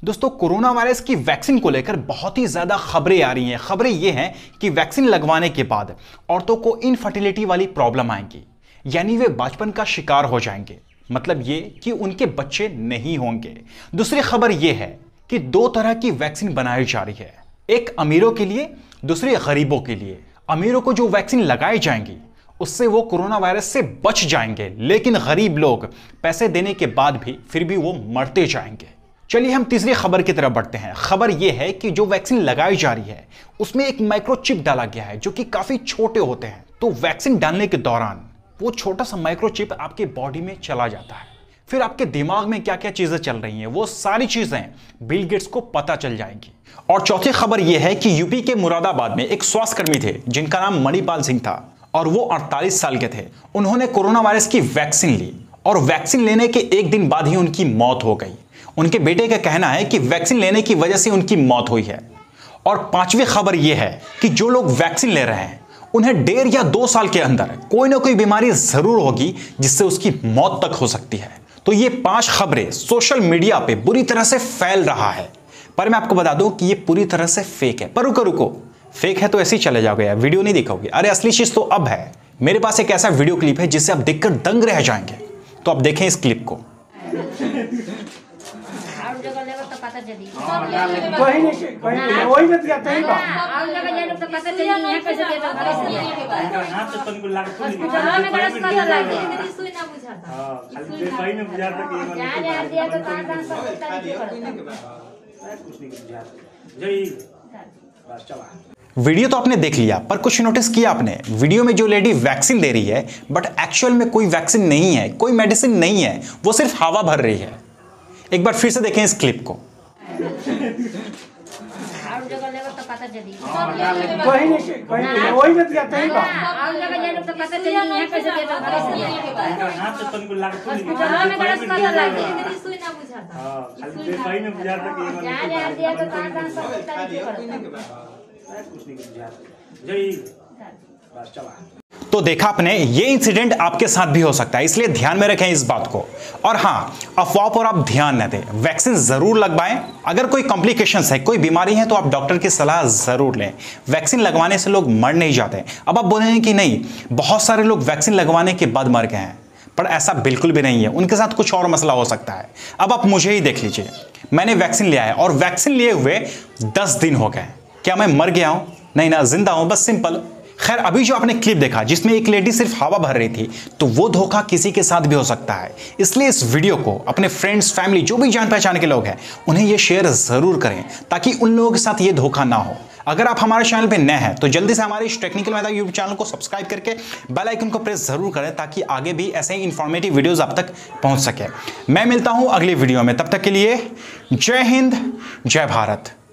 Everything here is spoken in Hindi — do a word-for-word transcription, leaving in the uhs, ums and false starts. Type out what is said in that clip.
दोस्तों, कोरोना वायरस की वैक्सीन को लेकर बहुत ही ज्यादा खबरें आ रही हैं। खबरें ये हैं कि वैक्सीन लगवाने के बाद औरतों को इनफर्टिलिटी वाली प्रॉब्लम आएंगी, यानी वे बचपन का शिकार हो जाएंगे। मतलब ये कि उनके बच्चे नहीं होंगे। दूसरी खबर यह है कि दो तरह की वैक्सीन बनाई जा रही है, एक अमीरों के लिए, दूसरी गरीबों के लिए। अमीरों को जो वैक्सीन लगाई जाएंगी उससे वो कोरोना वायरस से बच जाएंगे, लेकिन गरीब लोग पैसे देने के बाद भी फिर भी वो मरते जाएंगे। चलिए हम तीसरी खबर की तरफ बढ़ते हैं। खबर यह है कि जो वैक्सीन लगाई जा रही है उसमें एक माइक्रोचिप डाला गया है जो कि काफी छोटे होते हैं। तो वैक्सीन डालने के दौरान वो छोटा सा माइक्रोचिप आपके बॉडी में चला जाता है, फिर आपके दिमाग में क्या क्या चीजें चल रही हैं वो सारी चीजें बिल गेट्स को पता चल जाएंगी। और चौथी खबर यह है कि यूपी के मुरादाबाद में एक स्वास्थ्यकर्मी थे जिनका नाम मणिपाल सिंह था और वो अड़तालीस साल के थे। उन्होंने कोरोना वायरस की वैक्सीन ली और वैक्सीन लेने के एक दिन बाद ही उनकी मौत हो गई। उनके बेटे का कहना है कि वैक्सीन लेने की वजह से उनकी मौत हुई है। और पांचवी खबर यह है कि जो लोग वैक्सीन ले रहे हैं उन्हें डेढ़ या दो साल के अंदर कोई ना कोई बीमारी जरूर होगी जिससे उसकी मौत तक हो सकती है। तो ये पांच खबरें सोशल मीडिया पे बुरी तरह से फैल रहा है, पर मैं आपको बता दूं कि ये पूरी तरह से फेक है। पर रुको रुको, फेक है तो ऐसे ही चले जाओगे यार, वीडियो नहीं दिखाओगे। अरे असली चीज तो अब है। मेरे पास एक ऐसा वीडियो क्लिप है जिससे आप देखकर दंग रह जाएंगे। तो आप देखें इस क्लिप को। कोई नहीं कोई नहीं वही मत जाता है बा और जगह जाए लोग तो पता चली यहां कैसे देता घर से हां तो तनको लागतो नहीं चलो में गलत पता लगे सुई ना बुझाता। हां खाली कोई नहीं बुझाता कि ये जा जा दिया तो तार दान सब तरीके करता कुछ नहीं बुझाता। जय बस चला। वीडियो तो आपने देख लिया, पर कुछ नोटिस किया आपने? वीडियो में जो लेडी वैक्सीन दे रही है बट एक्चुअल में कोई वैक्सीन नहीं है, कोई मेडिसिन नहीं है, वो सिर्फ हवा भर रही है। एक बार फिर से देखें इस क्लिप को। और जगह लेगा तो पता चली कोई नहीं कोई नहीं वही मत जाता है बा और जगह जाए लोग तो पता चली यहां कैसे देता घर से हां तो तनको लागतो नहीं चलो में गलत पता लगे सुई ना बुझाता। हां खाली कोई नहीं बुझाता कि ये जा जा दिया तो तार दान सब तरीके करता कुछ नहीं बुझाता। जय बस चला। तो देखा आपने, ये इंसिडेंट आपके साथ भी हो सकता है, इसलिए ध्यान में रखें इस बात को। और हां, अफवाह पर आप ध्यान न दें, वैक्सीन जरूर लगवाएं। अगर कोई कॉम्प्लिकेशंस है, कोई बीमारी है तो आप डॉक्टर की सलाह जरूर लें। वैक्सीन लगवाने से लोग मर नहीं जाते। अब आप बोलेंगे कि नहीं, बहुत सारे लोग वैक्सीन लगवाने के बाद मर गए हैं, पर ऐसा बिल्कुल भी नहीं है। उनके साथ कुछ और मसला हो सकता है। अब आप मुझे ही देख लीजिए, मैंने वैक्सीन लिया है और वैक्सीन लिए हुए दस दिन हो गए। क्या मैं मर गया हूं? नहीं ना, जिंदा हूं, बस सिंपल। खैर, अभी जो आपने क्लिप देखा जिसमें एक लेडी सिर्फ हवा भर रही थी, तो वो धोखा किसी के साथ भी हो सकता है। इसलिए इस वीडियो को अपने फ्रेंड्स, फैमिली, जो भी जान पहचान के लोग हैं, उन्हें ये शेयर जरूर करें ताकि उन लोगों के साथ ये धोखा ना हो। अगर आप हमारे चैनल पे नए हैं तो जल्दी से हमारे इस टेक्निकल मेहता यूट्यूब चैनल को सब्सक्राइब करके बेल आइकन को प्रेस जरूर करें ताकि आगे भी ऐसे ही इंफॉर्मेटिव वीडियोस आप तक पहुंच सके। मैं मिलता हूं अगली वीडियो में, तब तक के लिए जय हिंद, जय भारत।